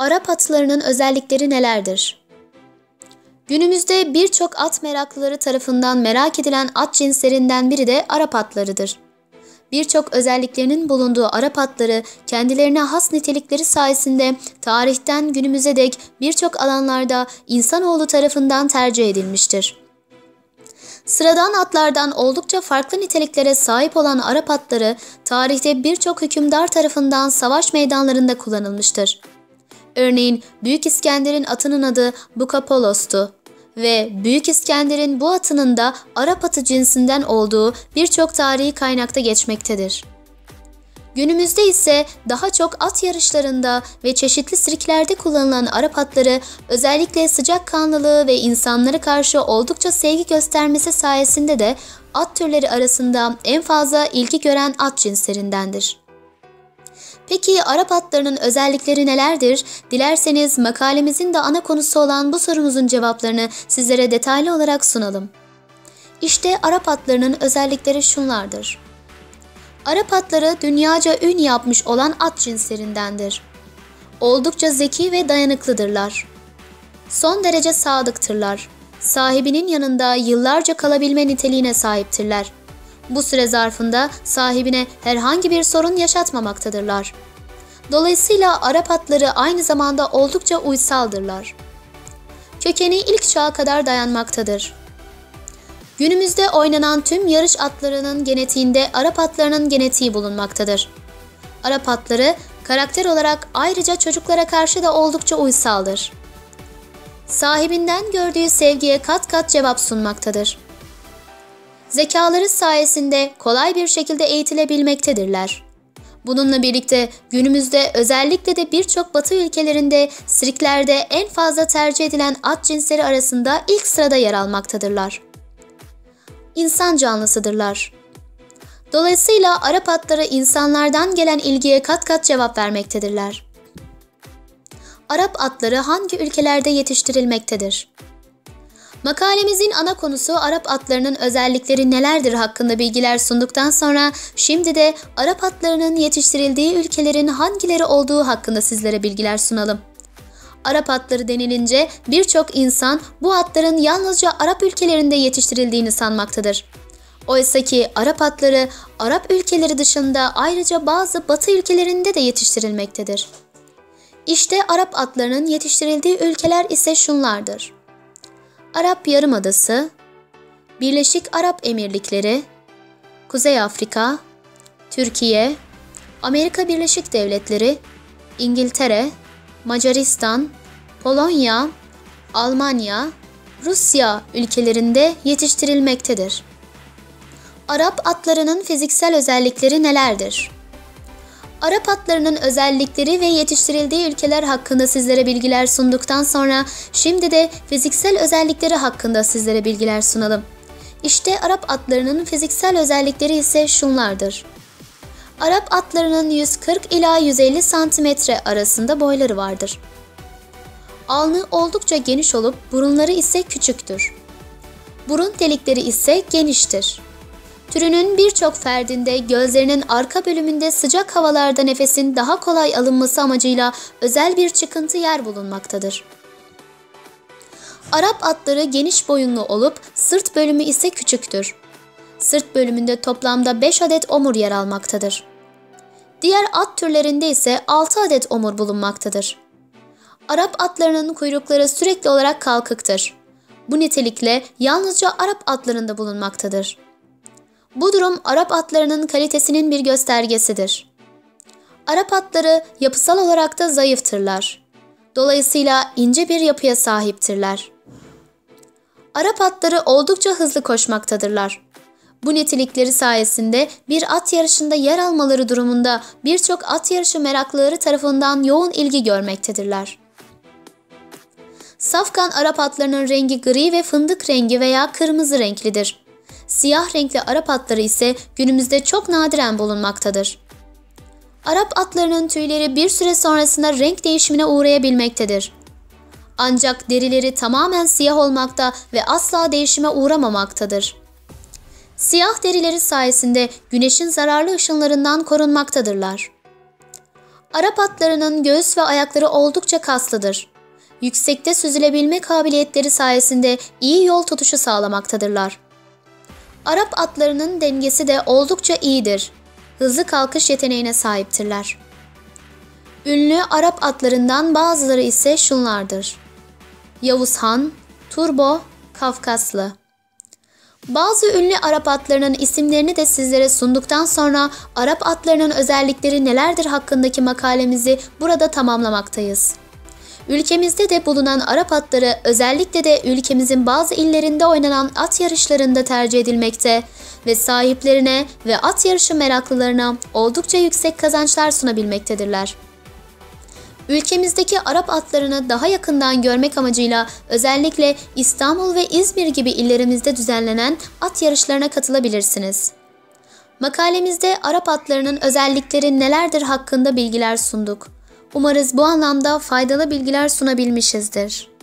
Arap atlarının özellikleri nelerdir? Günümüzde birçok at meraklıları tarafından merak edilen at cinslerinden biri de Arap atlarıdır. Birçok özelliklerinin bulunduğu Arap atları kendilerine has nitelikleri sayesinde tarihten günümüze dek birçok alanlarda insanoğlu tarafından tercih edilmiştir. Sıradan atlardan oldukça farklı niteliklere sahip olan Arap atları tarihte birçok hükümdar tarafından savaş meydanlarında kullanılmıştır. Örneğin Büyük İskender'in atının adı Bukapolos'tu ve Büyük İskender'in bu atının da Arap atı cinsinden olduğu birçok tarihi kaynakta geçmektedir. Günümüzde ise daha çok at yarışlarında ve çeşitli sirklerde kullanılan Arap atları özellikle sıcakkanlılığı ve insanlara karşı oldukça sevgi göstermesi sayesinde de at türleri arasında en fazla ilgi gören at cinslerindendir. Peki Arap atlarının özellikleri nelerdir? Dilerseniz makalemizin de ana konusu olan bu sorumuzun cevaplarını sizlere detaylı olarak sunalım. İşte Arap atlarının özellikleri şunlardır. Arap atları dünyaca ün yapmış olan at cinslerindendir. Oldukça zeki ve dayanıklıdırlar. Son derece sadıktırlar. Sahibinin yanında yıllarca kalabilme niteliğine sahiptirler. Bu süre zarfında sahibine herhangi bir sorun yaşatmamaktadırlar. Dolayısıyla Arap atları aynı zamanda oldukça uysaldırlar. Kökeni ilk çağa kadar dayanmaktadır. Günümüzde oynanan tüm yarış atlarının genetiğinde Arap atlarının genetiği bulunmaktadır. Arap atları karakter olarak ayrıca çocuklara karşı da oldukça uysaldır. Sahibinden gördüğü sevgiye kat kat cevap sunmaktadır. Zekaları sayesinde kolay bir şekilde eğitilebilmektedirler. Bununla birlikte günümüzde özellikle de birçok Batı ülkelerinde sirklerde en fazla tercih edilen at cinsleri arasında ilk sırada yer almaktadırlar. İnsan canlısıdırlar. Dolayısıyla Arap atları insanlardan gelen ilgiye kat kat cevap vermektedirler. Arap atları hangi ülkelerde yetiştirilmektedir? Makalemizin ana konusu Arap atlarının özellikleri nelerdir hakkında bilgiler sunduktan sonra şimdi de Arap atlarının yetiştirildiği ülkelerin hangileri olduğu hakkında sizlere bilgiler sunalım. Arap atları denilince birçok insan bu atların yalnızca Arap ülkelerinde yetiştirildiğini sanmaktadır. Oysa ki Arap atları Arap ülkeleri dışında ayrıca bazı Batı ülkelerinde de yetiştirilmektedir. İşte Arap atlarının yetiştirildiği ülkeler ise şunlardır. Arap Yarımadası, Birleşik Arap Emirlikleri, Kuzey Afrika, Türkiye, Amerika Birleşik Devletleri, İngiltere, Macaristan, Polonya, Almanya, Rusya ülkelerinde yetiştirilmektedir. Arap atlarının fiziksel özellikleri nelerdir? Arap atlarının özellikleri ve yetiştirildiği ülkeler hakkında sizlere bilgiler sunduktan sonra şimdi de fiziksel özellikleri hakkında sizlere bilgiler sunalım. İşte Arap atlarının fiziksel özellikleri ise şunlardır. Arap atlarının 140 ila 150 cm arasında boyları vardır. Alnı oldukça geniş olup burunları ise küçüktür. Burun delikleri ise geniştir. Türünün birçok ferdinde gözlerinin arka bölümünde sıcak havalarda nefesin daha kolay alınması amacıyla özel bir çıkıntı yer bulunmaktadır. Arap atları geniş boyunlu olup sırt bölümü ise küçüktür. Sırt bölümünde toplamda 5 adet omur yer almaktadır. Diğer at türlerinde ise 6 adet omur bulunmaktadır. Arap atlarının kuyrukları sürekli olarak kalkıktır. Bu nitelikle yalnızca Arap atlarında bulunmaktadır. Bu durum Arap atlarının kalitesinin bir göstergesidir. Arap atları yapısal olarak da zayıftırlar. Dolayısıyla ince bir yapıya sahiptirler. Arap atları oldukça hızlı koşmaktadırlar. Bu nitelikleri sayesinde bir at yarışında yer almaları durumunda birçok at yarışı meraklıları tarafından yoğun ilgi görmektedirler. Safkan Arap atlarının rengi gri ve fındık rengi veya kırmızı renklidir. Siyah renkli Arap atları ise günümüzde çok nadiren bulunmaktadır. Arap atlarının tüyleri bir süre sonrasında renk değişimine uğrayabilmektedir. Ancak derileri tamamen siyah olmakta ve asla değişime uğramamaktadır. Siyah derileri sayesinde güneşin zararlı ışınlarından korunmaktadırlar. Arap atlarının göğüs ve ayakları oldukça kaslıdır. Yüksekte süzülebilme kabiliyetleri sayesinde iyi yol tutuşu sağlamaktadırlar. Arap atlarının dengesi de oldukça iyidir. Hızlı kalkış yeteneğine sahiptirler. Ünlü Arap atlarından bazıları ise şunlardır: Yavuz Han, Turbo, Kafkaslı. Bazı ünlü Arap atlarının isimlerini de sizlere sunduktan sonra Arap atlarının özellikleri nelerdir hakkındaki makalemizi burada tamamlamaktayız. Ülkemizde de bulunan Arap atları özellikle de ülkemizin bazı illerinde oynanan at yarışlarında tercih edilmekte ve sahiplerine ve at yarışı meraklılarına oldukça yüksek kazançlar sunabilmektedirler. Ülkemizdeki Arap atlarını daha yakından görmek amacıyla özellikle İstanbul ve İzmir gibi illerimizde düzenlenen at yarışlarına katılabilirsiniz. Makalemizde Arap atlarının özellikleri nelerdir hakkında bilgiler sunduk. Umarız bu anlamda faydalı bilgiler sunabilmişizdir.